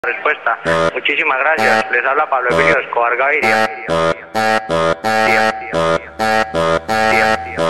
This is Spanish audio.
respuesta. Muchísimas gracias. Les habla Pablo Emilio Escobar Gaviria.